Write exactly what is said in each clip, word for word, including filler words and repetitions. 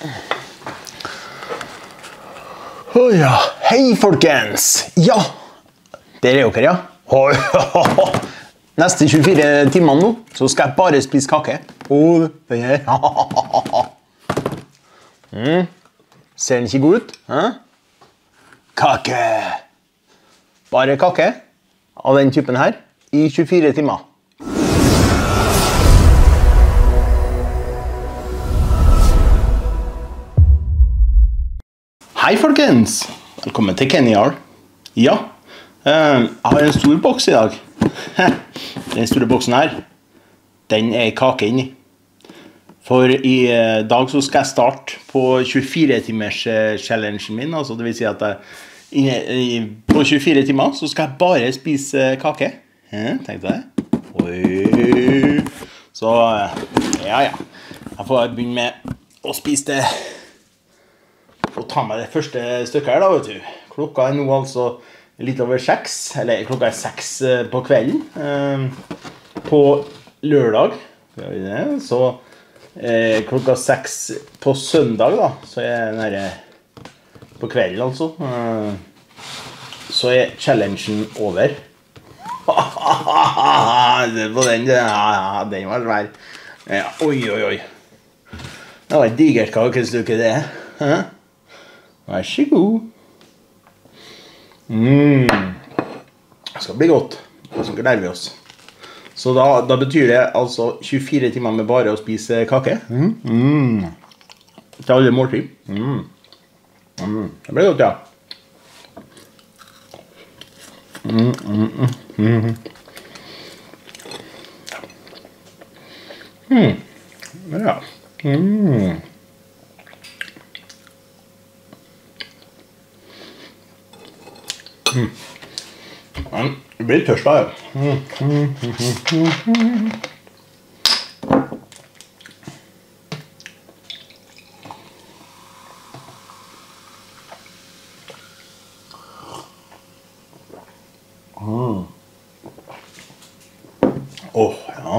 Å ja, hei folkens! Ja, der er dere, ja. Neste tjuefire timer nå, så skal jeg bare spise kake. Og den her. Mm. Ser den ikke god ut? Hæ? Kake! Bare kake av den typen her i tjuefire timer. Hei folkens! Velkommen til Kennyar. Ja, jeg har en stor boks i dag. Den store boksen her, den er kake inni. For i dag så skal jeg starte på tjuefire timers challengen min. Altså det vil si at jeg, på tjuefire timer så skal jeg bare spise kake. Tenkte jeg. Oi. Så ja, ja. Jeg får begynne med å spise det. Og ta med det første stykket her da, vet du. Klokka er nå altså litt over seks, eller klokka er seks på kvelden. Eh, på lørdag, så eh, klokka seks på søndag da, så er jeg nære på kvelden altså. Eh, så er challengen over. Det var den, ja, den var svær. Ja, oi, oi, oi. Det var et digert kakestykke det. Hæ? Vær så god. Mm. Det skal bli godt. Så gleder vi oss. Så da, da betyr det altså tjuefire timer med bare å spise kake. Mm. Mm. Til alle måltid. Mm. Mm. Det blir godt, ja. Mm, mm, mm. Mm. Ja. Mm. Mm. Men det blir tørst da, ja. Mm. Mm. Mm. Mm. Åh, ja.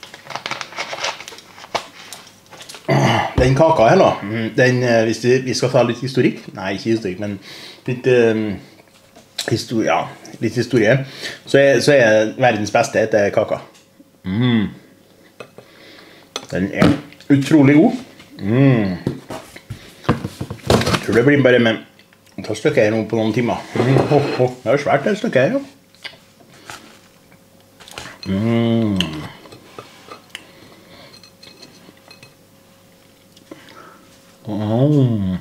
Den kaka her da, den, hvis vi skal ta litt historikk, nei, ikke historikk, men litt... Um, Historie, ja, litt historie, så er, så er verdens beste etter kaka. Mm. Den er utrolig god. Mm. Jeg tror det blir bare med å ta stykket her nå på noen timer. Mm. Oh, oh. Det er svært det stykket her, ja. Mm. Mm.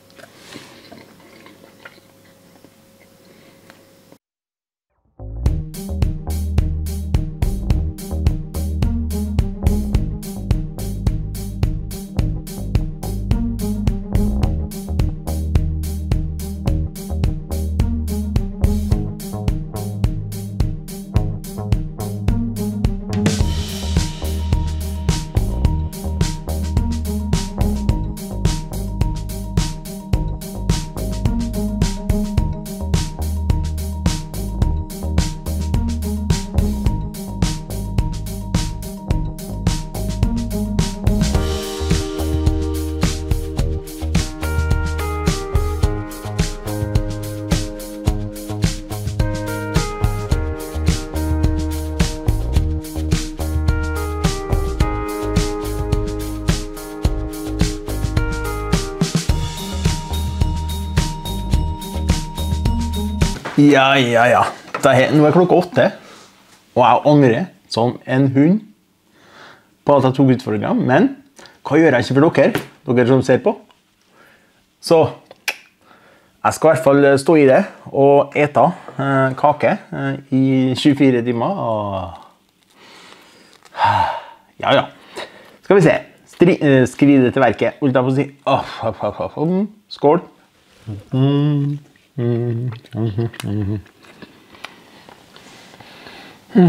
Ja, ja, ja. Er, nå er klokka åtte, og jeg angrer som en hund på at jeg tok utfordringen, men hva gjør jeg ikke for dere, dere som ser på? Så jeg skal i hvert fall stå i det og ete eh, kake eh, i tjuefire timer. Og... Ja, ja. Skal vi se. Stri, eh, skride til verket. Holdt jeg på å si. Oh, oh, oh, oh. Skål. Mm. Mm, mm, mm, mm. Mm.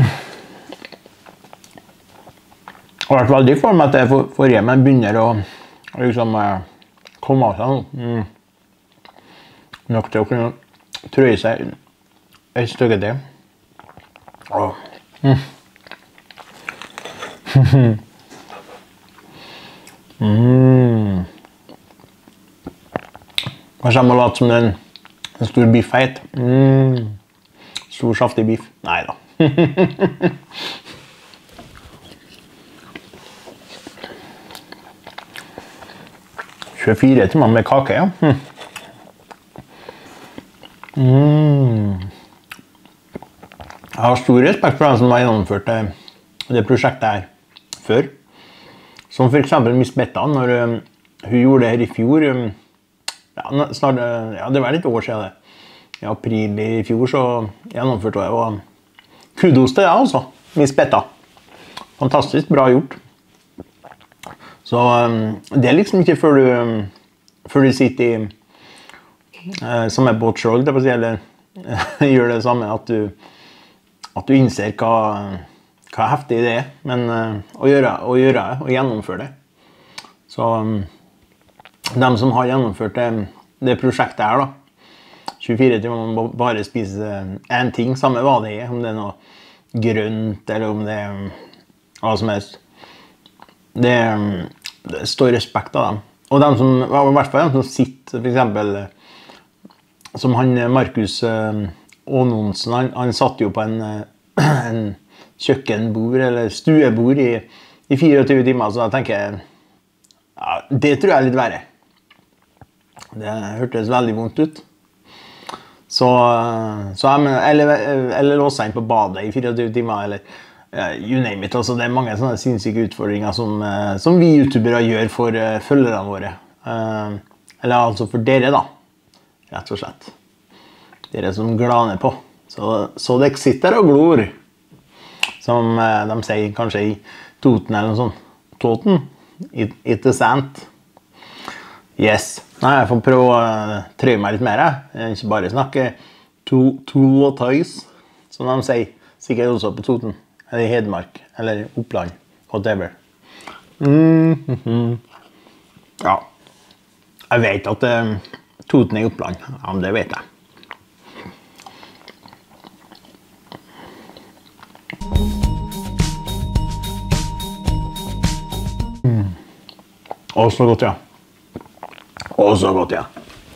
Det har vært veldig for meg at det for, forrige men begynner å liksom, eh, komme av seg. Mm. Nok til å kunne trøye seg et stykke til. Åh. Mm. mm. Kanskje jeg må late som det er en, en stor biff heit. Mm. Stor, saftig biff. Neida. tjuefire timer med kake, ja. Mm. Mm. Jeg har stor respekt for den som har gjennomført det, det prosjektet her før. Som for eksempel Miss Betta, når um, hun gjorde det her i fjor. Um, ja, snart, ja, det var litt år siden det. I april i fjor så gjennomførte hun det. Og kudos til det altså, Miss Betta. Fantastisk bra gjort. Så um, det er liksom ikke før du, um, før du sitter i uh, samme båt selv, det på å si, eller gjør det samme, at du, at du innser hva, hva heftig det er, men uh, å gjøre å gjøre det, og gjennomføre det. Så um, de som har gjennomført det, det prosjektet her da, tjuefire timer man bare spiser en ting, samme hva det er, om det er noe grønt, eller om det er hva som helst. Det, det står respekt av dem. Og de som, i hvert fall de som sitter, for eksempel, som han Markus Aanonsen, han, han satt jo på en, en kjøkkenbord, eller stuebord i, i fireogtyve timer, så jeg tenker, ja, det tror jeg er litt verre. Det hørtes veldig vondt ut. Så, så jeg, eller, eller låse seg inn på badet i fireogtyve timer, eller you name it. Altså, det er mange sånne sinnssyke utfordringer som, som vi youtubere gjør for uh, følgerne våre. Uh, eller altså for dere da, rett og slett. Dere som glaner på. Så, så det sitter og glor, som uh, de sier kanskje i Toten eller noe sånt. Toten? It, it is sant. Yes. Nei, jeg får prøve å uh, trøye meg litt mer. Jeg ikke bare snakke to, to og tøys, som de sier. Sikkert også på Toten. Eller i Hedmark, eller Oppland, whatever. Mm -hmm. Ja. Jeg vet at uh, Toten er i Oppland. Ja, men det vet jeg. Mm. Å, så godt, ja. Å, så godt, ja.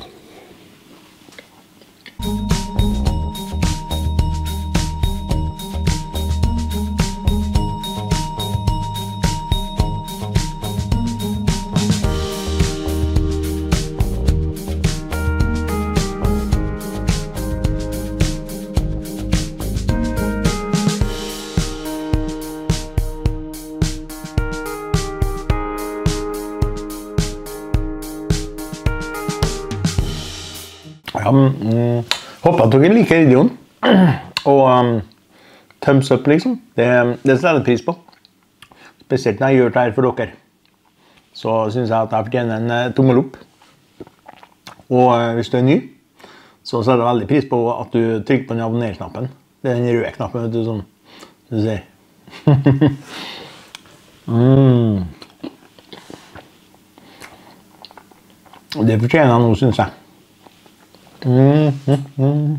Ja, mm, håper at dere liker videoen, og um, thumbs up liksom, det, det setter jeg pris på. Spesielt når jeg gjør det her for dere. Så synes jeg at jeg fortjener en uh, tommel opp. Og uh, hvis du er ny, så setter jeg veldig pris på at du trykker på den abonner-knappen. Det er den røde knappen, vet du, som du ser. mm. Det fortjener jeg nå, synes jeg. Mm, mm, mm.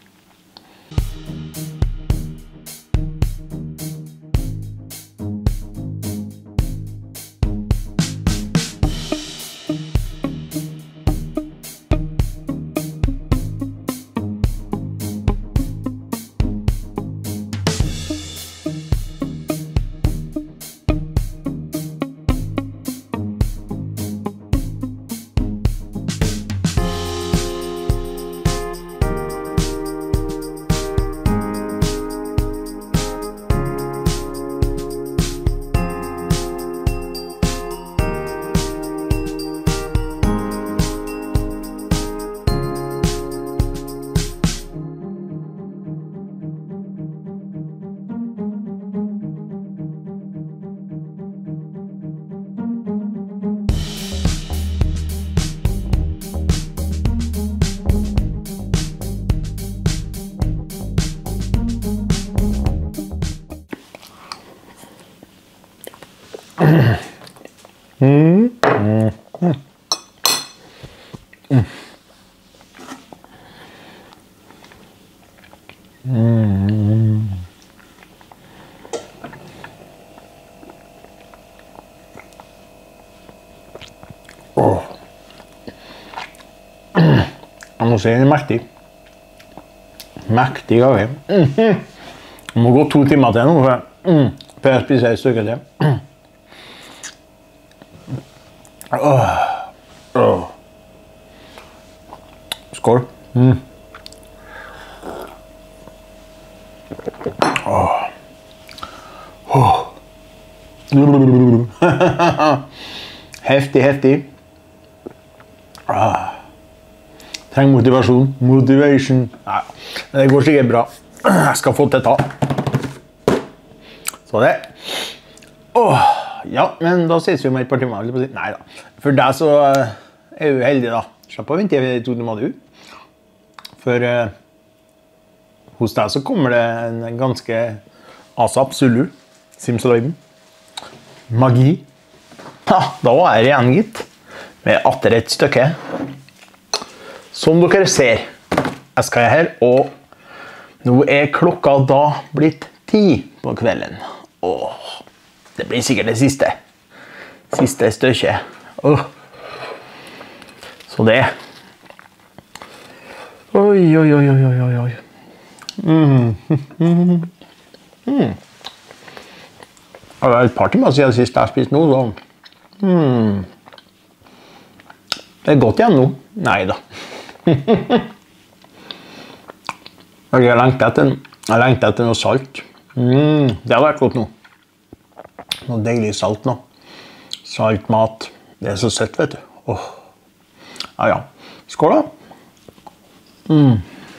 Mm. Mm. Mm. Mm. Oh. Jeg må si den er mektig. Mektig kake. Mm-hmm. Det må gå to timer til nå, for, mm, for jeg spiser et stykke til. Åh. Åh. Skål. Mm. Åh. Åh. Heftig, heftig. Ah. Trenger motivasjon. Motivation. Nei, men det går sikkert bra. Jeg skal få til ta. Så det. Åh. Ja, men da ses vi om et par timer. Nei da. For deg så er du heldig da. Slapp å vente i to timer du. For uh, hos deg så kommer det en ganske asap, Zulu, simsalabim, magi. Ha, da er det igjen gitt, med atter et stykke. Som dere ser, jeg skal her, og nå er klokka da blitt ti på kvelden. Åh, det blir sikkert det siste. Siste stykke. Åh. Så det. Oi, oi, oi, oi, oi, oi. Mm. Mm. Mm. Det er et par timer siden sist jeg har spist noe, så... Mm. Det er godt igjen nå. Neida. Jeg lengter etter, jeg lengter etter noe salt. Mm. Det har vært godt nå. Noe deilig salt nå. Salt mat. Det er så søtt, vet du. Åh. Ja, ja. Skål da. Mm.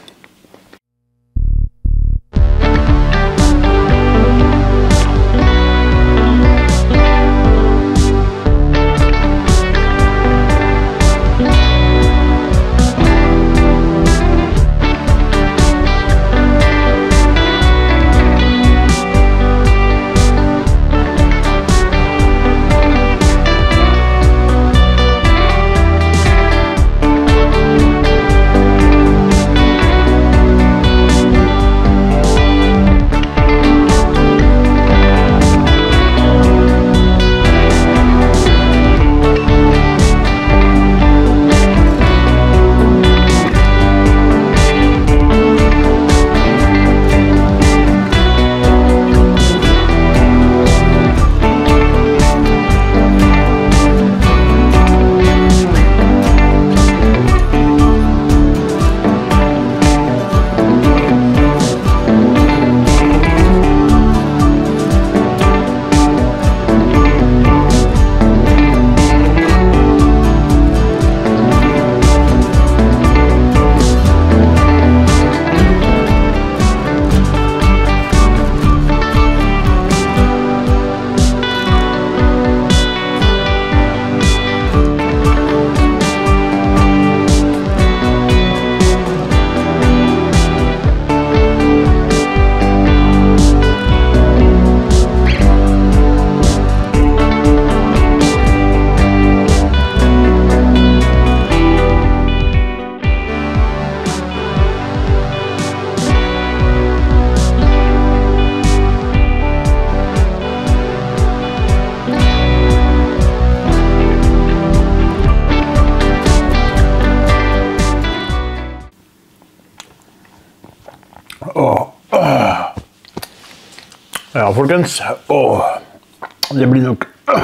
Ja, folkens. Åh, det blir nok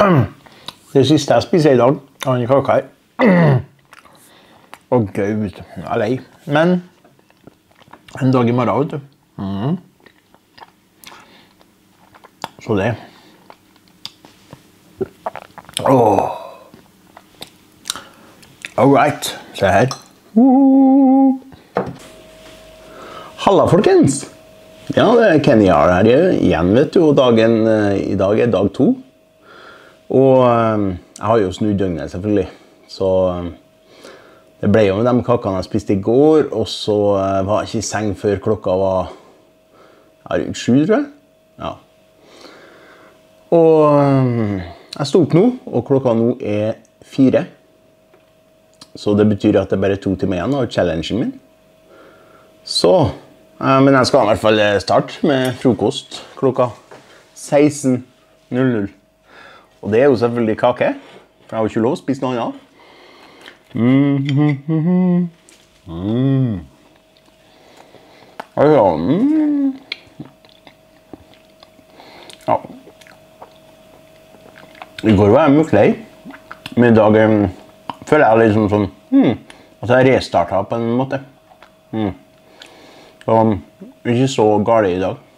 det siste jeg spiser i dag. Av denne kaka her. Åh, gud. Jeg er lei. Men en dag i morgen, vet du. Mm. Så det. Åh. Alright. Se her. Uh. Halla, folkens. Ja, det er Kenny R her igjen, vet du, og dagen, i dag er dag to. Og jeg har jo snudd døgnet, selvfølgelig. Så det ble jo med de kakene jeg spiste i går, og så var jeg ikke i seng før klokka var ja, rundt sju, tror jeg. Ja. Og jeg sto opp nå, og klokka nå er fire. Så det betyr at det er bare to timer igjen av challengen min. Så... Men jeg skal i hvert fall starte med frokost klokka seksten null null. Og det er jo selvfølgelig kake, for jeg har jo ikke lov å spise noe annet. Mm -hmm. Mm. Ja, mm. Ja. I går var jeg mye lei, men i dag um, føler jeg liksom sånn, hmm, at jeg restartet på en måte. Mm. Så ikke så galt i dag.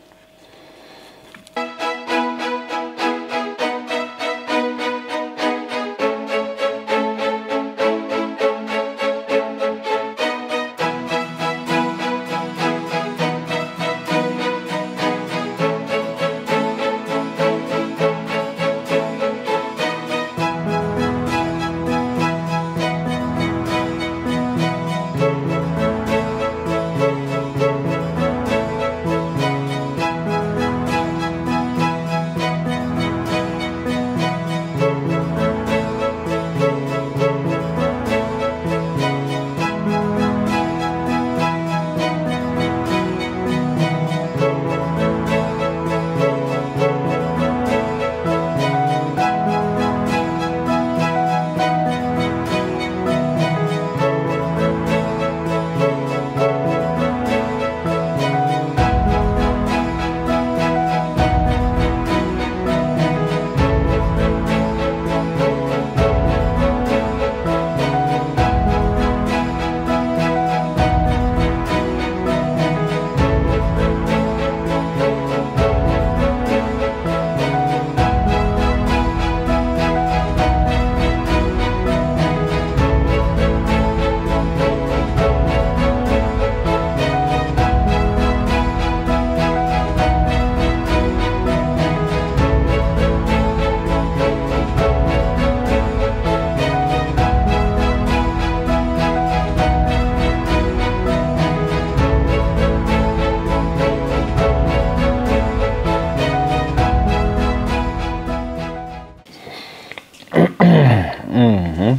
Mhm.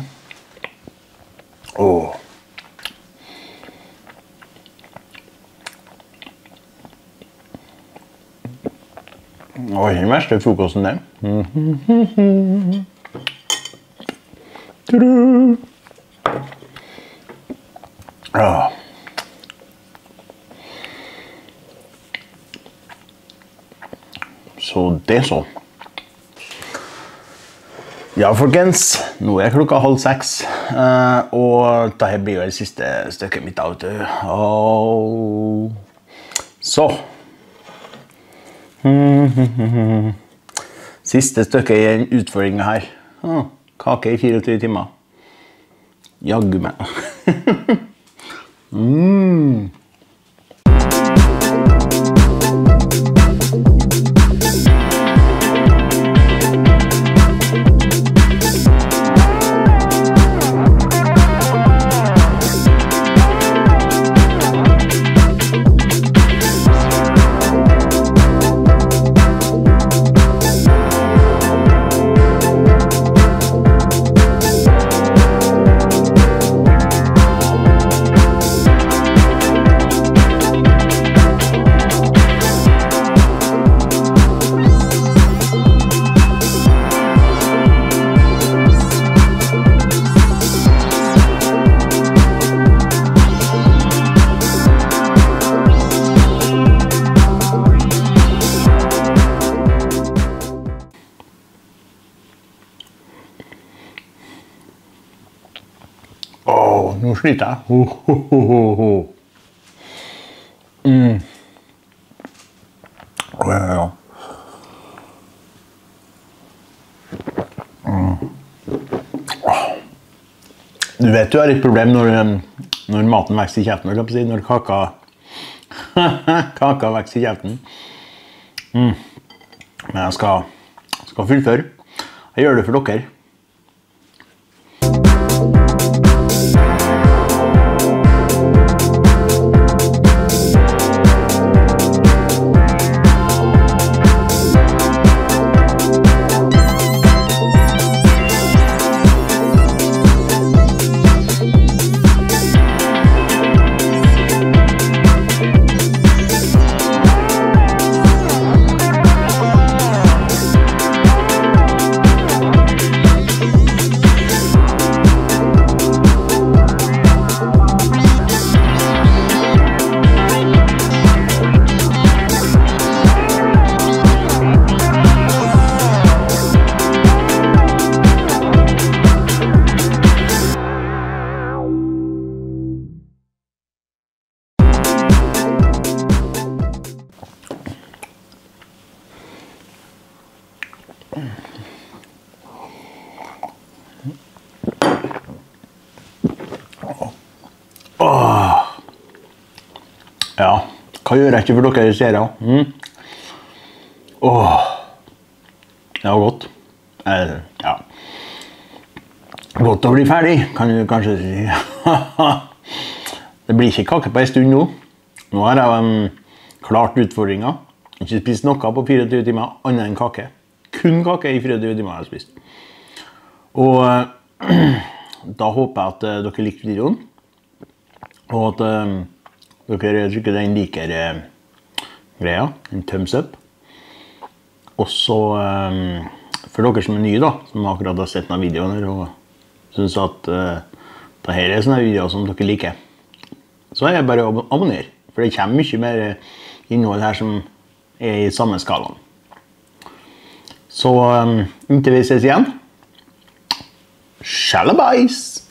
Åh. Det var ikke den verste frokosten det. Ah. Så det så. Ja, folkens, nå er klokka halv seks, og dette blir jo det siste stykket mitt av, vet du. Oh. Så. Siste stykket i en utfordring her. Ah, kake i fireogtyve timer. Jaggu meg. mm. Åh, nå sliter jeg. Ho, ho, ho, ho, ho. Mm. Ja, ja. Mm. Du vet du har et problem når, når maten vekster i kjeften, når kaka, kaka vekster i kjeften. Mm. Men jeg skal, skal fullføre. Jeg gjør det for dere. Ja, hva gjør jeg ikke for dere ser jeg? Mm. Åh, det var godt. Eh, ja. Godt å bli ferdig, kan du kanskje si. Det blir ikke kake på en stund nå. Nå har jeg um, klart utfordringen. Ikke spist noe på fireogtyve timer, annet enn kake. Kun kake i fireogtyve timer har jeg spist. Og uh, da håper jeg at uh, dere likte videoen. Og at uh, dere trykker den liker uh, greia, en thumbs up. Og så, um, for dere som er nye da, som akkurat har sett denne videoen her, og synes at uh, dette er sånne videoer som dere liker, så er det bare å abonnere. For det kommer mye mer innhold her som er i samme skalaen. Så um, inntil vi ses igjen, shalabais!